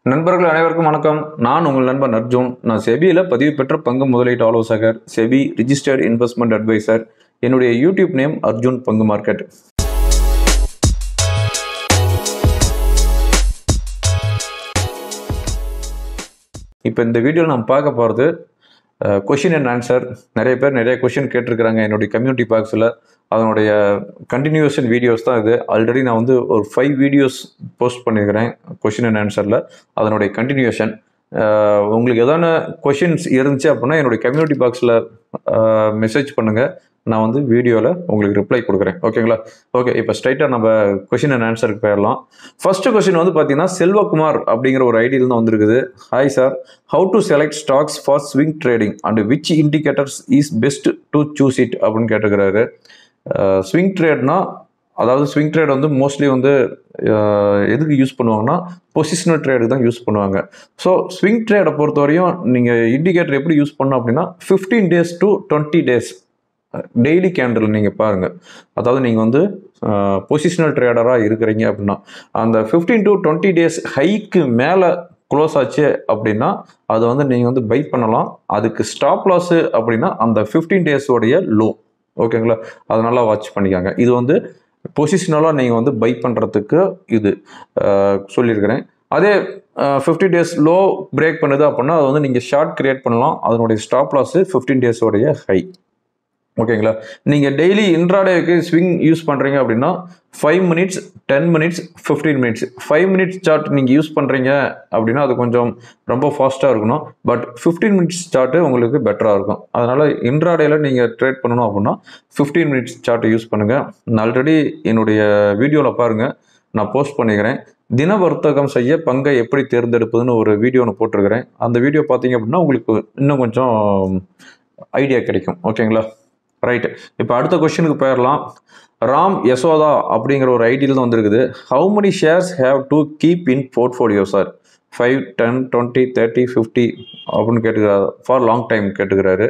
நண்பர்கள் அனைவருக்கும் வணக்கம். நான் உங்கள் நண்பன் அர்ஜுன். நான் செபியில் பதிவு பெற்ற பங்கு முதலீட்டு ஆலோசகர், செபி ரிஜிஸ்டர்ட் இன்வெஸ்ட்மெண்ட் அட்வைசர். என்னுடைய யூடியூப் நேம் அர்ஜுன் பங்கு மார்க்கெட். இப்போ இந்த வீடியோவில் நம்ம பார்க்க போகிறது கொஷின் அண்ட் ஆன்சர். நிறைய பேர் நிறைய கொஷின் கேட்டிருக்கிறாங்க என்னுடைய கம்யூனிட்டி பாக்ஸில். அதனுடைய கண்டினியூஷன் வீடியோஸ் தான் இது. ஆல்ரெடி நான் வந்து ஒரு 5 வீடியோஸ் போஸ்ட் பண்ணியிருக்கிறேன் கொஷின் அண்ட் ஆன்சரில். அதனுடைய கண்டினியூஷன். உங்களுக்கு எதான கொஷின்ஸ் இருந்துச்சு அப்படின்னா என்னுடைய கம்யூனிட்டி பாக்ஸில் மெசேஜ் பண்ணுங்கள். நான் வந்து வீடியோவில் உங்களுக்கு ரிப்ளை கொடுக்குறேன். ஓகேங்களா? ஓகே, இப்போ ஸ்ட்ரைட்டாக நம்ம கொஷின் அண்ட் ஆன்சருக்கு போயிடலாம். ஃபர்ஸ்ட் கொஷின் வந்து பார்த்தீங்கன்னா செல்வகுமார் அப்படிங்கிற ஒரு ஐடியில் தான் வந்திருக்குது. Hi sir, how to select stocks for swing trading and which indicators is best to choose it அப்படின்னு கேட்டுக்கிறாரு. ஸ்விங் ட்ரேட்னா, அதாவது ஸ்விங் ட்ரேட் வந்து மோஸ்ட்லி வந்து எதுக்கு யூஸ் பண்ணுவாங்கன்னா பொசிஷனல் ட்ரேடுக்கு தான் யூஸ் பண்ணுவாங்க. ஸோ ஸ்விங் ட்ரேடை பொறுத்தவரையும் நீங்கள் இண்டிகேட்டர் எப்படி யூஸ் பண்ணோம் அப்படின்னா 15 days to 20 days daily candle நீங்கள் பாருங்கள். அதாவது நீங்கள் வந்து பொசிஷனல் ட்ரேடராக இருக்கிறீங்க அப்படின்னா அந்த 15 to 20 days ஹைக்கு மேலே க்ளோஸ் ஆச்சு அப்படின்னா அது வந்து நீங்கள் வந்து பை பண்ணலாம். அதுக்கு ஸ்டாப் லாஸு அப்படின்னா அந்த 15 days லோ. ஓகேங்களா? அது நல்லா வாட்ச் பண்ணிக்காங்க. இது வந்து பொசிஷனலாக நீங்கள் வந்து பை பண்ணுறதுக்கு இது சொல்லியிருக்கிறேன். அதே 50 days லோ பிரேக் பண்ணுது அப்படின்னா அது வந்து நீங்கள் ஷார்ட் கிரியேட் பண்ணலாம். அதனுடைய ஸ்டாப் லாஸு 15 days ஹை. ஓகேங்களா? நீங்கள் டெய்லி இன்ட்ராடேக்கு ஸ்விங் யூஸ் பண்ணுறீங்க அப்படின்னா 5 minutes, 10 minutes, 15 minutes 5 minutes chart நீங்கள் யூஸ் பண்ணுறீங்க அப்படின்னா அது கொஞ்சம் ரொம்ப ஃபாஸ்ட்டாக இருக்கணும். பட் 15 minutes சார்ட்டு உங்களுக்கு பெட்டராக இருக்கும். அதனால் இன்ட்ராடேயில் நீங்கள் ட்ரேட் பண்ணணும் அப்படின்னா 15 minutes சார்ட்டை யூஸ் பண்ணுங்கள். நான் ஆல்ரெடி என்னுடைய வீடியோவில் பாருங்கள், நான் போஸ்ட் பண்ணிக்கிறேன். தின வர்த்தகம் செய்ய பங்கை எப்படி தேர்ந்தெடுப்பதுன்னு ஒரு வீடியோ ஒன்று போட்டிருக்கிறேன். அந்த வீடியோ பார்த்தீங்க அப்படின்னா உங்களுக்கு இன்னும் கொஞ்சம் ஐடியா கிடைக்கும். ஓகேங்களா? ரைட், இப்போ அடுத்த கொஸ்டினுக்கு போயிடலாம். ராம் யசோதா அப்படிங்கிற ஒரு ஐடியில் தான் வந்திருக்குது. How many shares have to keep in portfolio sir? 5, 10, 20, 30, 50 அப்படின்னு கேட்டுக்கிறாரு. ஃபார் லாங் டைம் கேட்டுக்கிறாரு.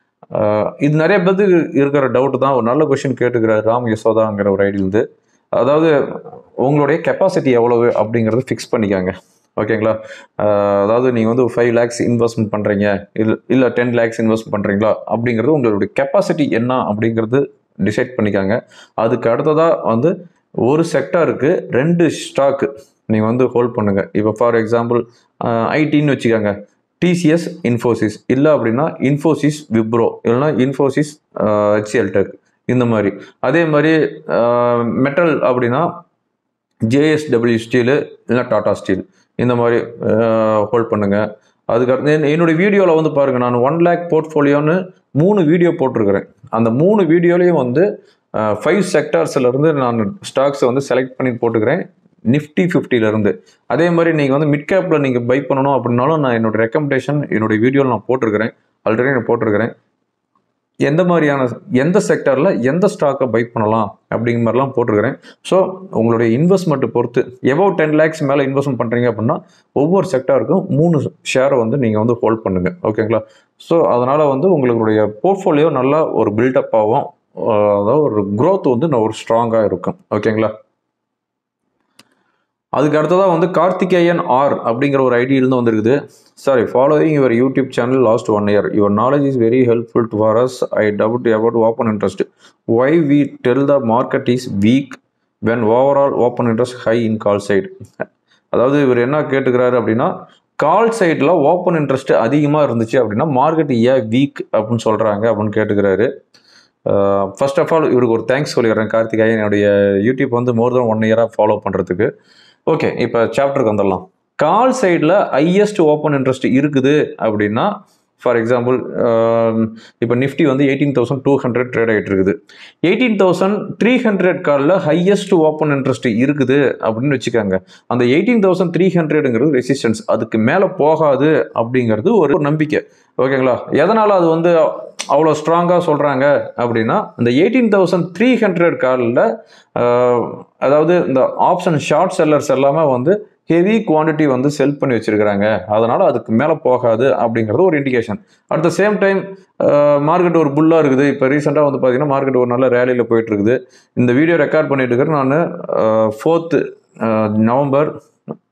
இது நிறைய பேருக்கு இருக்கிற டவுட் தான். ஒரு நல்ல கொஸ்டின் கேட்டுக்கிறாரு ராம் யசோதாங்கிற ஒரு ஐடியிலிருந்து. அதாவது உங்களுடைய கெப்பாசிட்டி எவ்வளவு அப்படிங்கிறத ஃபிக்ஸ் பண்ணிக்காங்க. ஓகேங்களா? அதாவது நீங்கள் வந்து 5 lakhs இன்வெஸ்ட்மெண்ட் பண்ணுறீங்க, இல்லை 10 lakhs இன்வெஸ்ட் பண்ணுறீங்களா அப்படிங்கிறது உங்களுடைய கெப்பாசிட்டி என்ன அப்படிங்கிறது டிசைட் பண்ணிக்காங்க. அதுக்கு அடுத்ததாக வந்து ஒரு செக்டாருக்கு 2 ஸ்டாக்கு நீங்கள் வந்து ஹோல்ட் பண்ணுங்கள். இப்போ ஃபார் எக்ஸாம்பிள் ஐடின்னு வச்சுக்கோங்க, டிசிஎஸ் இன்ஃபோசிஸ், இல்லை அப்படின்னா இன்ஃபோசிஸ் விப்ரோ, இல்லைன்னா இன்ஃபோசிஸ் HCL டெக், இந்த மாதிரி. அதே மாதிரி மெட்டல் அப்படின்னா JSW ஸ்டீலு, இல்லைன்னா டாடா ஸ்டீல், இந்த மாதிரி ஹோல்ட் பண்ணுங்கள். அதுக்கடுத்து என்னுடைய வீடியோவில் வந்து பாருங்கள், நான் 1 lakh போர்ட்ஃபோலியோன்னு 3 வீடியோ போட்டிருக்கிறேன். அந்த 3 வீடியோலையும் வந்து 5 செக்டார்ஸ்லேருந்து நான் ஸ்டாக்ஸை வந்து செலக்ட் பண்ணி போட்டுக்கிறேன், நிஃப்டி 50லேருந்து. அதே மாதிரி நீங்கள் வந்து மிட் கேப்பில் நீங்கள் பை பண்ணணும் அப்படின்னாலும் நான் என்னோடய ரெக்கமெண்டேஷன் என்னுடைய வீடியோவில் நான் போட்டிருக்கிறேன். ஆல்ரெடி நான் போட்டிருக்கிறேன். எந்த செக்டரில் எந்த ஸ்டாக்கை பை பண்ணலாம் அப்படிங்கிற மாதிரிலாம் போட்டிருக்கிறேன். ஸோ உங்களுடைய இன்வெஸ்ட்மெண்ட்டை பொறுத்து எபோவ் 10 lakhs மேலே இன்வெஸ்ட்மெண்ட் பண்ணுறீங்க அப்படின்னா ஒவ்வொரு செக்டாருக்கும் 3 ஷேரை வந்து நீங்கள் வந்து ஹோல்ட் பண்ணுங்கள். ஓகேங்களா? ஸோ அதனால் வந்து உங்களுடைய போர்ட்ஃபோலியோ நல்லா ஒரு பில்டப் ஆகும். அதாவது ஒரு க்ரோத் வந்து ஒரு ஸ்ட்ராங்காக இருக்கும். ஓகேங்களா? அதுக்கு அடுத்ததாக வந்து கார்த்திகேயன் ஆர் அப்படிங்கிற ஒரு ஐடியிலிருந்து வந்துருக்குது. Sorry, following your YouTube channel last 1 year. Your knowledge is very helpful to for us. I doubt about open interest. Why we tell the market is weak when overall open interest high in call side. அதாவது இவர் என்ன கேட்டுக்கிறாரு அப்படின்னா, கால் சைடில் open interest அதிகமாக இருந்துச்சு அப்படின்னா market ஏன் week அப்படின்னு சொல்கிறாங்க அப்படின்னு கேட்டுக்கிறாரு. ஃபர்ஸ்ட் ஆஃப் ஆல் இவருக்கு ஒரு தேங்க்ஸ் சொல்லிடுறேன். கார்த்திகேயன் என்னுடைய யூடியூப் வந்து மோர் தென் 1 year ஃபாலோ பண்ணுறதுக்கு. ஓகே, இப்போ சாப்டருக்கு வந்துடலாம். கால் சைடில் ஹையஸ்ட் ஓப்பன் இன்ட்ரெஸ்ட் இருக்குது அப்படின்னா, ஃபார் எக்ஸாம்பிள் இப்போ நிஃப்டி வந்து 18,200 ட்ரேட் ஆகிட்டு இருக்குது. 18,300 காலில் ஹையஸ்ட் ஓப்பன் இன்ட்ரெஸ்ட் இருக்குது அப்படின்னு வச்சுக்காங்க. அந்த 18,300ங்கிறது ரெசிஸ்டன்ஸ், அதுக்கு மேலே போகாது அப்படிங்கிறது ஒரு நம்பிக்கை. ஓகேங்களா? எதனால் அது வந்து அவ்வளோ ஸ்ட்ராங்காக சொல்கிறாங்க அப்படின்னா, இந்த 18,300 காலில் அதாவது இந்த ஆப்ஷன் ஷார்ட் செல்லர்ஸ் எல்லாமே வந்து ஹெவி குவான்டிட்டி வந்து செல் பண்ணி வச்சிருக்கிறாங்க. அதனால் அதுக்கு மேலே போகாது அப்படிங்கிறது ஒரு indication. At the same time market ஒரு புல்லாக இருக்குது. இப்போ ரீசெண்டாக வந்து பார்த்தீங்கன்னா மார்க்கெட் ஒரு நல்ல ரேலியில் போயிட்டு இருக்குது. இந்த வீடியோ ரெக்கார்ட் பண்ணிட்டு இருக்கிறேன் நான் 4th November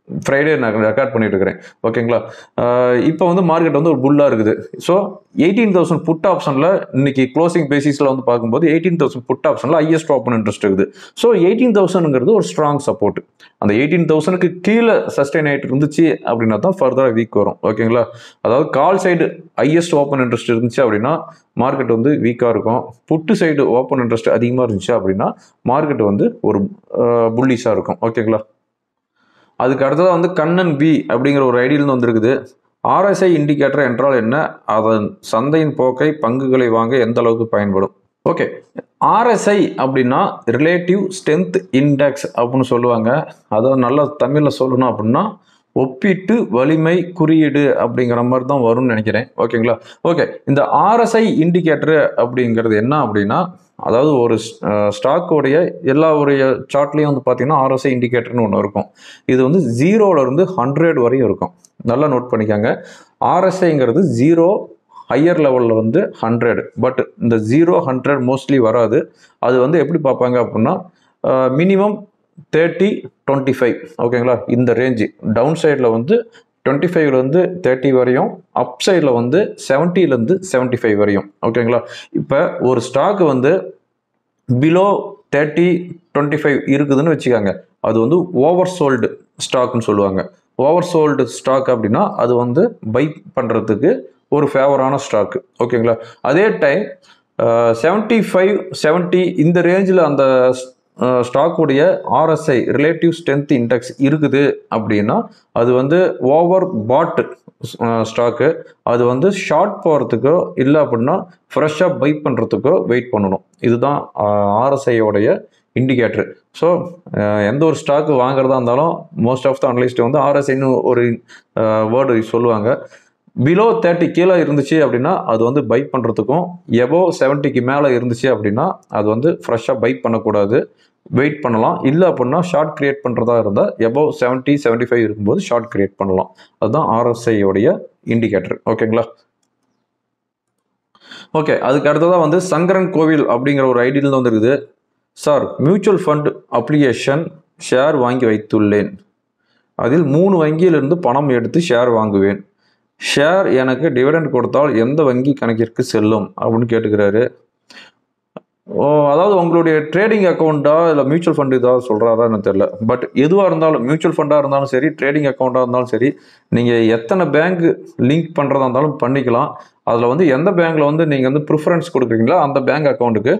ஃப்ரைடே நான் ரெக்கார்ட் பண்ணிட்டு இருக்கிறேன். ஓகேங்களா? இப்போ வந்து மார்க்கெட் வந்து ஒரு புல்லாக இருக்குது. ஸோ 18,000 புட் ஆப்ஷனில் இன்னைக்கு க்ளோசிங் பேசிஸில் வந்து பார்க்கும்போது 18,000 புட் ஆப்ஷனில் ஹையஸ்ட் ஓப்பன் இன்ட்ரெஸ்ட் இருக்குது. ஸோ 18,000ங்கிறது ஒரு ஸ்ட்ராங் சப்போர்ட். அந்த 18,000க்கு கீழே சஸ்டெயின் ஆகிட்டு இருந்துச்சு அப்படின்னா தான் ஃபர்தராக வீக் வரும். ஓகேங்களா? அதாவது call side highest open interest இருந்துச்சு அப்படின்னா மார்க்கெட் வந்து வீக்காக இருக்கும். புட்டு சைடு ஓப்பன் இன்ட்ரெஸ்ட் அதிகமாக இருந்துச்சு அப்படின்னா மார்க்கெட் வந்து ஒரு புல்லிஷாக இருக்கும். ஓகேங்களா? அதுக்கு அடுத்ததாக வந்து கண்ணன் பி அப்படிங்கிற ஒரு ஐடியிலிருந்து வந்திருக்குது. RSI இண்டிகேட்டர் என்றால் என்ன? அதன் சந்தையின் போக்கை பங்குகளை வாங்க எந்த அளவுக்கு பயன்படும்? ஓகே, RSI அப்படின்னா ரிலேட்டிவ் ஸ்ட்ரென்த் இண்டெக்ஸ் அப்படின்னு சொல்லுவாங்க. அதாவது நல்லா தமிழில் சொல்லணும் அப்படின்னா ஒப்பீட்டு வலிமை குறியீடு அப்படிங்கிற மாதிரி தான் வரும்னு நினைக்கிறேன். ஓகேங்களா? ஓகே, இந்த RSI இண்டிகேட்டர் அப்படிங்கிறது என்ன அப்படின்னா, அதாவது ஒரு ஸ்டாக்கோடைய எல்லா உடைய சார்ட்லேயும் வந்து பார்த்தீங்கன்னா RSI இண்டிகேட்டர்னு ஒன்று இருக்கும். இது வந்து 0லேருந்து 100 வரையும் இருக்கும். நல்லா நோட் பண்ணிக்காங்க. RSIங்கிறது 0, ஹையர் லெவலில் வந்து 100. பட் இந்த 0, 100 மோஸ்ட்லி வராது. அது வந்து எப்படி பார்ப்பாங்க அப்படின்னா மினிமம் 30, 25. ஓகேங்களா? இந்த ரேஞ்சு டவுன் சைடில் வந்து 25லேருந்து 30 வரையும், அப் சைடில் வந்து 70லேருந்து 75 வரையும். ஓகேங்களா? இப்போ ஒரு ஸ்டாக்கு வந்து பிலோ 30, 25 இருக்குதுன்னு வச்சுக்காங்க. அது வந்து ஓவர் சோல்டு ஸ்டாக்னு சொல்லுவாங்க. ஓவர் சோல்டு ஸ்டாக் அப்படின்னா அது வந்து பை பண்ணுறதுக்கு ஒரு ஃபேவரான ஸ்டாக்கு. ஓகேங்களா? அதே டைம் 75, 70 இந்த ரேஞ்சில் அந்த ஸ்டாக்குடைய RSI ரிலேட்டிவ் ஸ்ட்ரென்த் இண்டெக்ஸ் இருக்குது அப்படின்னா அது வந்து ஓவர் பாட் ஸ்டாக்கு. அது வந்து ஷார்ட் போகிறதுக்கோ இல்லை அப்படின்னா ஃப்ரெஷ்ஷாக பை பண்ணுறதுக்கோ வெயிட் பண்ணணும். இதுதான் RSIயோடைய இண்டிகேட்டர். ஸோ எந்த ஒரு ஸ்டாக்கு வாங்குறதா இருந்தாலும் மோஸ்ட் ஆஃப் த அனலிஸ்ட் வந்து RSIன்னு ஒரு வேர்டு சொல்லுவாங்க. பிலோ 30 கீழே இருந்துச்சு அப்படின்னா அது வந்து பை பண்ணுறதுக்கும், எபோவ் 70க்கு மேலே இருந்துச்சு அப்படின்னா அது வந்து ஃப்ரெஷ்ஷாக பை பண்ணக்கூடாது, வெயிட் பண்ணலாம். இல்லை அப்படின்னா ஷார்ட் கிரியேட் பண்ணுறதா இருந்தால் எபோவ் 70, 75 இருக்கும்போது ஷார்ட் கிரியேட் பண்ணலாம். அதுதான் RSIயோடைய இண்டிகேட்டர். ஓகேங்களா? ஓகே, அதுக்கு அடுத்ததாக வந்து சங்கரன் கோவில் அப்படிங்கிற ஒரு ஐடியில் வந்து இருக்குது. Sir, mutual fund application share வாங்கி வைத்துள்ளேன். அதில் 3 வங்கியிலிருந்து பணம் எடுத்து ஷேர் வாங்குவேன். ஷேர் எனக்கு டிவிடெண்ட் கொடுத்தால் எந்த வங்கி கணக்கிற்கு செல்லும் அப்படின்னு கேட்டுக்கிறாரு. அதாவது உங்களுடைய ட்ரேடிங் அக்கௌண்ட்டா இல்லை மியூச்சுவல் ஃபண்ட் ஏதாவது சொல்கிறாரா எனக்கு தெரியல. பட் எதுவாக இருந்தாலும், மியூச்சுவல் ஃபண்டாக இருந்தாலும் சரி, ட்ரேடிங் அக்கௌண்ட்டாக இருந்தாலும் சரி, நீங்கள் எத்தனை பேங்க் லிங்க் பண்ணுறதா இருந்தாலும் பண்ணிக்கலாம். அதில் வந்து எந்த பேங்க்கில் வந்து நீங்கள் வந்து ப்ரிஃபரன்ஸ் கொடுக்குறீங்களோ அந்த பேங்க் அக்கௌண்ட்டுக்கு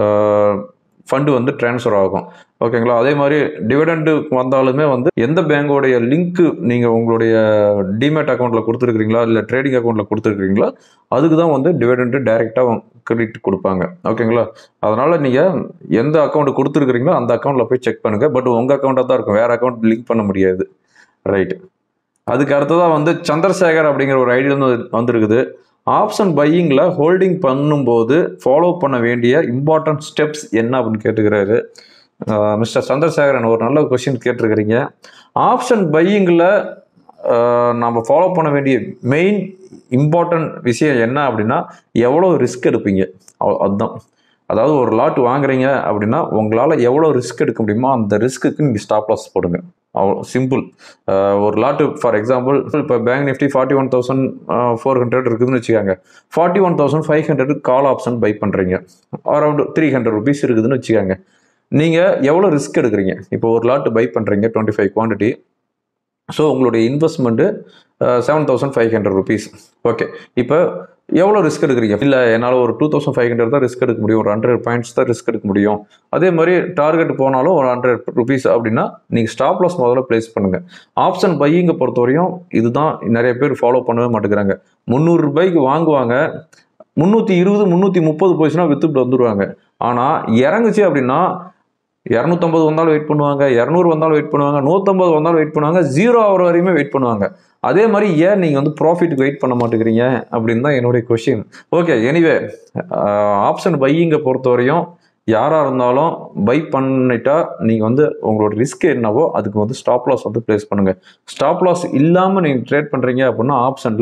ஃபண்டு வந்து ட்ரான்ஸ்ஃபர் ஆகும். ஓகேங்களா? அதே மாதிரி டிவிடெண்டு வந்தாலுமே வந்து எந்த பேங்கோடைய லிங்க்கு நீங்கள் உங்களுடைய டிமேட் அக்கௌண்ட்டில் கொடுத்துருக்கிறீங்களா இல்லை ட்ரேடிங் அக்கௌண்ட்டில் கொடுத்துருக்கிறீங்களா அதுக்கு தான் வந்து டிவிடெண்டு டைரெக்டாக கிரெடிட் கொடுப்பாங்க. ஓகேங்களா? அதனால் நீங்கள் எந்த அக்கௌண்ட் கொடுத்துருக்கிறீங்களோ அந்த அக்கௌண்ட்டில் போய் செக் பண்ணுங்கள். பட் உங்கள் அக்கௌண்ட்டாக தான் இருக்கும், வேறு அக்கௌண்ட் லிங்க் பண்ண முடியாது. ரைட்டு. அதுக்கு அடுத்ததாக வந்து சந்திரசேகர் அப்படிங்கிற ஒரு ஐடியா வந்துருக்குது. ஆப்ஷன் பையிங்கில் ஹோல்டிங் பண்ணும்போது ஃபாலோ பண்ண வேண்டிய இம்பார்ட்டன்ட் ஸ்டெப்ஸ் என்ன அப்படின்னு கேட்டுக்கிறாரு. மிஸ்டர் சந்திரசேகரன், ஒரு நல்ல கொஸ்டின் கேட்டிருக்கிறீங்க. ஆப்ஷன் பையிங்கில் நம்ம ஃபாலோ பண்ண வேண்டிய மெயின் இம்பார்ட்டன்ட் விஷயம் என்ன அப்படின்னா எவ்வளோ ரிஸ்க் எடுப்பீங்க அதுதான். அதாவது ஒரு லாட் வாங்குறீங்க அப்படின்னா உங்களால் எவ்வளோ ரிஸ்க் எடுக்க முடியுமோ அந்த ரிஸ்க்குக்கு நீங்கள் ஸ்டாப் லாஸ் போடுங்க. அவ்வளோ சிம்பிள். ஒரு லாட்டு ஃபார் எக்ஸாம்பிள் இப்போ பேங்க் நிஃப்டி 41,400 இருக்குதுன்னு வச்சுக்காங்க. 41,500 கால் ஆப்ஷன் பை பண்ணுறீங்க. அரௌண்ட் 300 ருபீஸ் இருக்குதுன்னு வச்சுக்காங்க. நீங்கள் எவ்வளோ ரிஸ்க் எடுக்கிறீங்க? இப்போ ஒரு லாட்டு பை பண்ணுறீங்க 25 குவான்டிட்டி. ஸோ உங்களுடைய இன்வெஸ்ட்மெண்ட்டு 7,500 ருபீஸ். ஓகே, இப்போ எவ்வளோ ரிஸ்க் எடுக்கிறீங்க? இல்லை, என்னால் ஒரு 2,500 தான் ரிஸ்க் எடுக்க முடியும், ஒரு 100 பாயிண்ட்ஸ் தான் ரிஸ்க் எடுக்க முடியும். அதே மாதிரி டார்கெட் போனாலும் ஒரு 100 ருபீஸ் அப்படின்னா நீங்கள் ஸ்டாப் லாஸ் முதல்ல ப்ளேஸ் பண்ணுங்கள். ஆப்ஷன் பையிங்கை பொறுத்தவரையும் இதுதான் நிறைய பேர் ஃபாலோ பண்ணவே மாட்டேங்கிறாங்க. 300 ரூபாய்க்கு வாங்குவாங்க, 320, 330 போச்சுன்னா வித்துட்டு வந்துடுவாங்க. ஆனால் இறங்குச்சு அப்படின்னா 250 வந்தாலும் வெயிட் பண்ணுவாங்க, 200 வந்தாலும் வெயிட் பண்ணுவாங்க, 150 வந்தாலும் வெயிட் பண்ணுவாங்க, 0 ஆகிற வரையுமே வெயிட் பண்ணுவாங்க. அதே மாதிரி ஏன் நீங்கள் வந்து ப்ராஃபிட்டுக்கு வெயிட் பண்ண மாட்டேங்கிறீங்க அப்படின்னு தான் என்னுடைய கொஸ்டின். ஓகே, எனிவே ஆப்ஷன் பையிங்கை பொறுத்தவரையும் யாராக இருந்தாலும் பை பண்ணிட்டா நீங்கள் வந்து உங்களோட ரிஸ்க் என்னவோ அதுக்கு வந்து ஸ்டாப் லாஸ் வந்து ப்ளேஸ் பண்ணுங்கள். ஸ்டாப் லாஸ் இல்லாமல் நீங்கள் ட்ரேட் பண்ணுறீங்க அப்படின்னா ஆப்ஷனில்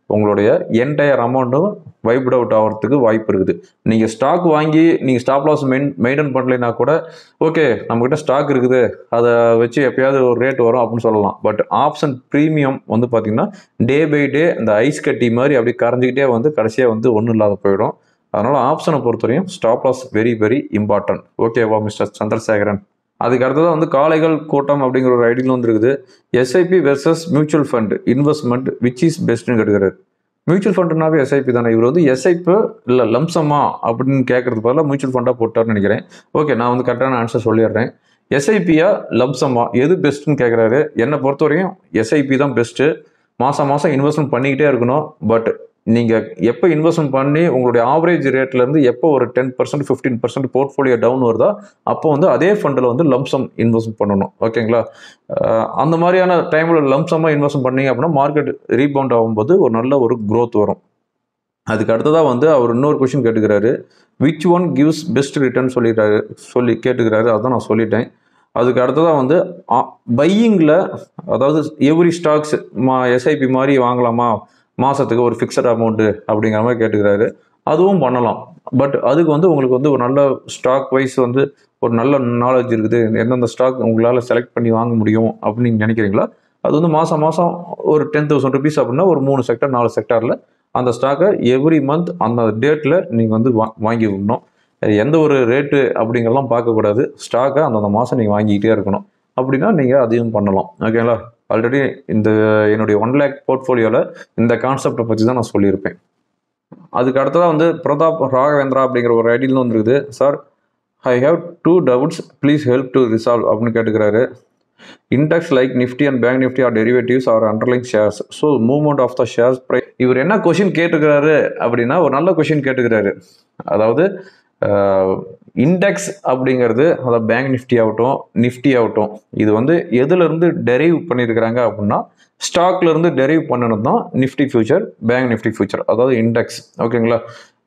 உங்களுடைய என்டையர் அமௌண்ட்டும் வைப்ட் அவுட் ஆகிறதுக்கு வாய்ப்பு இருக்குது. நீங்கள் ஸ்டாக் வாங்கி நீங்கள் ஸ்டாப் லாஸ் மெயின்டைன் பண்ணலைன்னா கூட ஓகே நம்மக்கிட்ட ஸ்டாக் இருக்குது, அதை வச்சு எப்பயாவது ஒரு ரேட் வரும் அப்படின்னு சொல்லலாம். பட் ஆப்ஷன் ப்ரீமியம் வந்து பார்த்தீங்கன்னா டே பை டே இந்த ஐஸ் கட்டி மாதிரி அப்படி கரைஞ்சிக்கிட்டே வந்து கடைசியாக வந்து ஒன்றும் இல்லாத போயிடும். அதனால் ஆப்ஷனை பொறுத்தவரையும் stop loss very very important. ஓகேவா மிஸ்டர் சந்திரசேகரன்? அதுக்கு அடுத்ததான் வந்து காளைகள் கூட்டம் அப்படிங்கிற ஒரு ஐடியில் வந்துருக்குது. SIP versus mutual fund investment which is பெஸ்ட்னு கேட்குறாரு. மியூச்சுவல் ஃபண்டுனாவே எஸ்ஐபி தானே. இவர் வந்து எஸ்ஐபி இல்லை லம்சமா அப்படின்னு கேட்கறது பதிலாக மியூச்சுவல் ஃபண்டாக போட்டார்னு நினைக்கிறேன். ஓகே, நான் வந்து கரெக்டான ஆன்சர் சொல்லிடுறேன். எஸ்ஐபியா லம்சமா எது பெஸ்ட்டுன்னு கேட்குறாரு. என்னை பொறுத்தவரையும் எஸ்ஐபி தான் பெஸ்ட்டு. மாதம் மாதம் இன்வெஸ்ட்மெண்ட் பண்ணிக்கிட்டே இருக்கணும். பட் நீங்கள் எப்போ இன்வெஸ்ட்மெண்ட் பண்ணி உங்களுடைய ஆவரேஜ் ரேட்லேருந்து எப்போ ஒரு 10% 15% போர்ட்ஃபோலியோ டவுன் வருதோ அப்போ வந்து அதே ஃபண்டில் வந்து லம்சம் இன்வெஸ்ட்மெண்ட் பண்ணணும். ஓகேங்களா? அந்த மாதிரியான டைமில் லம்சமாக இன்வெஸ்ட்மெண்ட் பண்ணீங்க அப்படின்னா மார்க்கெட் ரீபவுண்ட் ஆகும்போது ஒரு நல்ல ஒரு க்ரோத் வரும். அதுக்கு அடுத்ததாக வந்து அவர் இன்னொரு கொஷின் கேட்டுக்கிறாரு. Which one gives best return சொல்லி கேட்டுக்கிறாரு. அதான் நான் சொல்லிட்டேன். அதுக்கு அடுத்ததாக வந்து பையிங்கில், அதாவது எவ்ரி ஸ்டாக்ஸ் எஸ்ஐபி மாதிரி வாங்கலாமா, மாதத்துக்கு ஒரு ஃபிக்ஸட் அமௌண்ட்டு அப்படிங்கிற மாதிரி கேட்டுக்கிறாரு. அதுவும் பண்ணலாம். பட் அதுக்கு வந்து உங்களுக்கு வந்து ஒரு நல்ல ஸ்டாக் வைஸ் வந்து ஒரு நல்ல நாலேஜ் இருக்குது, எந்தெந்த ஸ்டாக் உங்களால் செலக்ட் பண்ணி வாங்க முடியும் அப்படின்னு நீங்கள் நினைக்கிறீங்களா, அது வந்து மாதம் மாதம் ஒரு 10,000 rupees அப்படின்னா ஒரு 3 செக்டர் 4 செக்டாரில் அந்த ஸ்டாக்கை எவ்ரி மந்த் அந்த டேட்டில் நீங்கள் வந்து வாங்கி விடணும். எந்த ஒரு ரேட்டு அப்படிங்கிறலாம் பார்க்கக்கூடாது. ஸ்டாக்கை அந்தந்த மாதம் நீங்கள் வாங்கிக்கிட்டே இருக்கணும். அப்படின்னா நீங்கள் அதையும் பண்ணலாம். ஓகேங்களா? ஆல்ரெடி இந்த என்னுடைய 1 lakh போர்ட்ஃபோலியோவில் இந்த கான்செப்டை பற்றி தான் நான் சொல்லியிருப்பேன். அதுக்கு அடுத்ததாக வந்து பிரதாப் ராகவேந்திரா அப்படிங்கிற ஒரு ஐடியில் வந்துருக்குது. Sir, I have 2 doubts, please help to resolve அப்படின்னு கேட்டுக்கிறாரு. Index like Nifty and bank Nifty are derivatives are underlying shares, so movement of the shares price. இவர் என்ன கொஷின் கேட்டுக்கிறாரு அப்படின்னா ஒரு நல்ல கொஷின் கேட்டுக்கிறாரு. அதாவது இண்டெக்ஸ் அப்படிங்கிறது, அதாவது பேங்க் நிஃப்டி ஆகட்டும் நிஃப்டி ஆகட்டும், இது வந்து எதுலேருந்து டெரைவ் பண்ணியிருக்கிறாங்க அப்படின்னா ஸ்டாக்லேருந்து டெரைவ் பண்ணணும் தான் Nifty future, bank Nifty future, அதாவது இண்டெக்ஸ். ஓகேங்களா?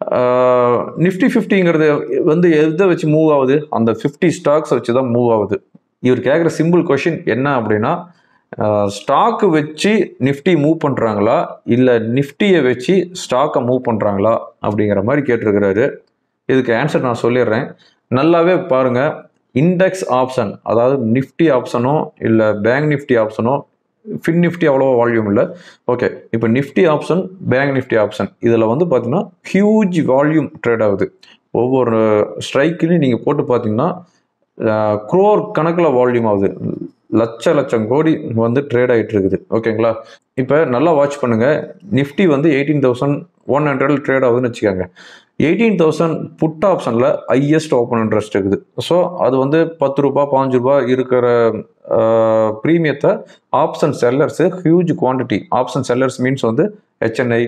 நிஃப்டி 50ங்கிறது வந்து எதை வச்சு மூவ் ஆகுது, அந்த 50 ஸ்டாக்ஸ் வச்சு தான் மூவ் ஆகுது. இவர் கேட்குற சிம்பிள் கொஷின் என்ன அப்படின்னா ஸ்டாக்கு வச்சு நிஃப்டி மூவ் பண்ணுறாங்களா இல்லை நிஃப்டியை வச்சு ஸ்டாக்கை மூவ் பண்ணுறாங்களா அப்படிங்கிற மாதிரி கேட்டிருக்கிறாரு. இதுக்கு ஆன்சர் நான் சொல்லிடுறேன். நல்லாவே பாருங்கள். இண்டெக்ஸ் ஆப்ஷன், அதாவது நிஃப்டி ஆப்ஷனோ இல்லை பேங்க் நிஃப்டி ஆப்ஷனோ, ஃபின் நிஃப்டி அவ்வளோவா வால்யூம் இல்லை. ஓகே, இப்போ Nifty option bank Nifty option இதில் வந்து பார்த்தீங்கன்னா ஹியூஜ் வால்யூம் ட்ரேட் ஆகுது. ஒவ்வொரு ஸ்ட்ரைக்லையும் நீங்கள் போட்டு பார்த்தீங்கன்னா க்ரோர் கணக்கில் வால்யூம் ஆகுது. லட்சம் கோடி வந்து ட்ரேட் ஆகிட்டு இருக்குது. ஓகேங்களா? இப்போ நல்லா வாட்ச் பண்ணுங்கள். நிஃப்டி வந்து 18,100 ட்ரேட் ஆகுதுன்னு வச்சுக்கோங்க. 18,000 புட் ஆப்ஷனில் ஹையஸ்ட் ஓப்பன் இன்ட்ரெஸ்ட் இருக்குது. ஸோ அது வந்து 10 ரூபா 5 ரூபா இருக்கிற ப்ரீமியத்தை option sellers huge quantity, option sellers means வந்து HNI,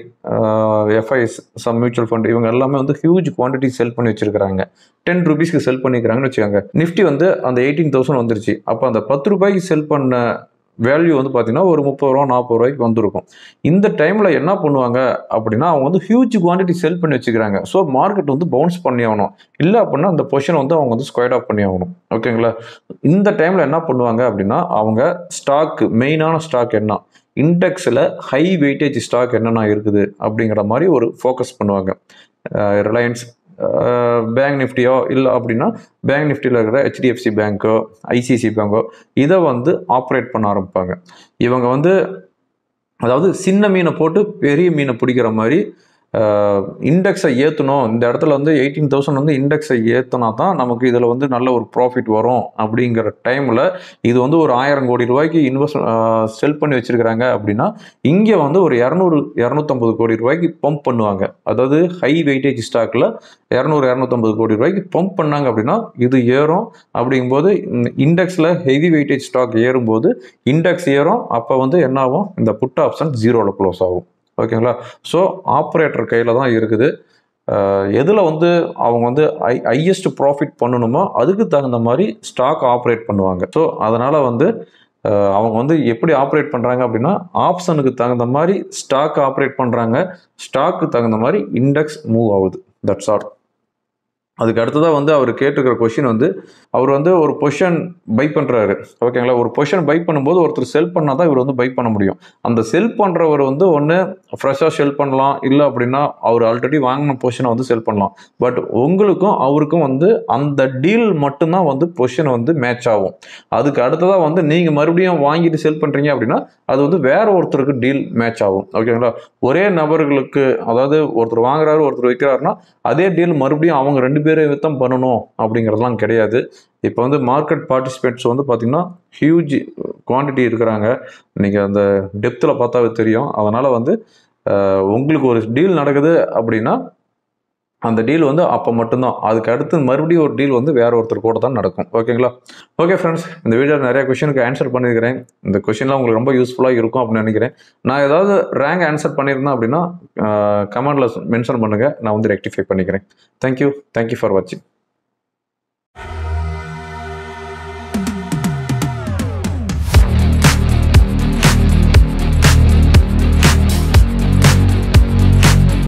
FIs, some mutual fund, இவங்க எல்லாமே வந்து ஹியூஜ் குவான்டிட்டி செல் பண்ணி வச்சிருக்காங்க. 10 rupeesக்கு செல் பண்ணிக்கிறாங்கன்னு வச்சுக்கோங்க. நிஃப்டி வந்து அந்த 18,000 வந்துருச்சு. அப்போ அந்த 10 ரூபாய்க்கு செல் பண்ண வேல்யூ வந்து பார்த்தீங்கன்னா ஒரு 30 ரூபா 40 ரூபாய்க்கு வந்திருக்கும். இந்த டைமில் என்ன பண்ணுவாங்க அப்படின்னா அவங்க வந்து ஹியூஜ் குவான்டிட்டி செல் பண்ணி வச்சுக்கிறாங்க. ஸோ மார்க்கெட் வந்து பவுன்ஸ் பண்ணி ஆகணும். இல்லை அப்படின்னா அந்த பொசிஷனை வந்து அவங்க வந்து ஸ்கொயர்ட் ஆஃப் பண்ணி ஆகணும். ஓகேங்களா? இந்த டைமில் என்ன பண்ணுவாங்க அப்படின்னா அவங்க ஸ்டாக்கு, மெயினான ஸ்டாக் என்ன, இண்டெக்ஸில் ஹை வெயிட்டேஜ் ஸ்டாக் என்னென்ன இருக்குது அப்படிங்கிற மாதிரி ஒரு ஃபோக்கஸ் பண்ணுவாங்க. ரிலையன்ஸ், பேங்க் நிஃப்டியோ இல்லை அப்படின்னா பேங்க் நிஃப்டியில் இருக்கிற HDFC பேங்க்கோ ICICI பேங்கோ இதை வந்து ஆப்ரேட் பண்ண ஆரம்பிப்பாங்க. இவங்க வந்து அதாவது சின்ன மீனை போட்டு பெரிய மீனை பிடிக்கிற மாதிரி இண்டெக்ஸை ஏற்றணும். இந்த இடத்துல வந்து 18,000 வந்து இண்டெக்ஸை ஏற்றினா தான் நமக்கு இதில் வந்து நல்ல ஒரு ப்ராஃபிட் வரும் அப்படிங்கிற டைமில் இது வந்து ஒரு 1000 கோடி ரூபாய்க்கு செல் பண்ணி வச்சுருக்கிறாங்க அப்படின்னா இங்கே வந்து ஒரு 200-250 கோடி ரூபாய்க்கு பம்ப் பண்ணுவாங்க. அதாவது ஹை வெயிட்டேஜ் ஸ்டாக்கில் 200-250 கோடி ரூபாய்க்கு பம்ப் பண்ணாங்க அப்படின்னா இது ஏறும். அப்படிங்கும்போது இண்டெக்ஸில் ஹெவி வெயிட்டேஜ் ஸ்டாக் ஏறும்போது இண்டெக்ஸ் ஏறும். அப்போ வந்து என்ன ஆகும், இந்த புட் ஆப்ஷன் 0ல் க்ளோஸ் ஆகும். ஓகேங்களா? ஸோ ஆப்ரேட்டர் கையில் தான் இருக்குது. எதில் வந்து அவங்க வந்து ஹையஸ்ட் ப்ராஃபிட் பண்ணணுமோ அதுக்கு தகுந்த மாதிரி ஸ்டாக் ஆப்ரேட் பண்ணுவாங்க. ஸோ அதனால் வந்து அவங்க வந்து எப்படி ஆப்ரேட் பண்ணுறாங்க அப்படின்னா ஆப்ஷனுக்கு தகுந்த மாதிரி ஸ்டாக் ஆப்ரேட் பண்ணுறாங்க, ஸ்டாக்கு தகுந்த மாதிரி இண்டெக்ஸ் மூவ் ஆகுது. That's all. அதுக்கு அடுத்ததாக வந்து அவர் கேட்டிருக்கிற கொஷின் வந்து அவர் வந்து ஒரு பொசிஷன் பை பண்ணுறாரு ஓகேங்களா. ஒரு பொசிஷன் பை பண்ணும்போது ஒருத்தர் செல் பண்ணால் தான் இவர் வந்து பை பண்ண முடியும். அந்த செல் பண்ணுறவர் வந்து ஒன்று ஃப்ரெஷ்ஷாக செல் பண்ணலாம், இல்லை அப்படின்னா அவர் ஆல்ரெடி வாங்கின பொசிஷனை வந்து செல் பண்ணலாம். பட் உங்களுக்கும் அவருக்கும் வந்து அந்த டீல் மட்டும்தான் வந்து பொசிஷனை வந்து மேட்ச் ஆகும். அதுக்கு அடுத்ததாக வந்து நீங்கள் மறுபடியும் வாங்கிட்டு செல் பண்ணுறீங்க அப்படின்னா அது வந்து வேற ஒருத்தருக்கு டீல் மேட்ச் ஆகும் ஓகேங்களா. ஒரே நபர்களுக்கு, அதாவது ஒருத்தர் வாங்குறாரு ஒருத்தர் வைக்கிறாருன்னா அதே டீல் மறுபடியும் அவங்க 2 பேரை தான் பண்ணணும் அப்படிங்கிறதுலாம் கிடையாது. இப்போ வந்து மார்க்கெட் பார்ட்டிசிபேட்ஸ் வந்து பார்த்தீங்கன்னா ஹியூஜ் குவான்டிட்டி இருக்கிறாங்க. நீங்கள் அந்த டெப்த்தில் பார்த்தாவே தெரியும். அதனால் வந்து உங்களுக்கு ஒரு டீல் நடக்குது அப்படின்னா அந்த டீல் வந்து அப்போ மட்டும்தான். அதுக்கு அடுத்து மறுபடியும் ஒரு டீல் வந்து வேற ஒருத்தர் கூட தான் நடக்கும் ஓகேங்களா. ஓகே ஃப்ரெண்ட்ஸ், இந்த வீடியோவில் நிறைய கொஷனுக்கு ஆன்சர் பண்ணியிருக்கிறேன். இந்த கொஷின்லாம் உங்களுக்கு ரொம்ப யூஸ்ஃபுல்லாக இருக்கும் அப்படின்னு நினைக்கிறேன். நான் ஏதாவது ரேங்க் ஆன்சர் பண்ணியிருந்தேன் அப்படின்னா கமெண்டில் மென்ஷன் பண்ணுங்கள், நான் வந்து ரெக்டிஃபை பண்ணிக்கிறேன். தேங்க்யூ ஃபார் வாட்சிங்.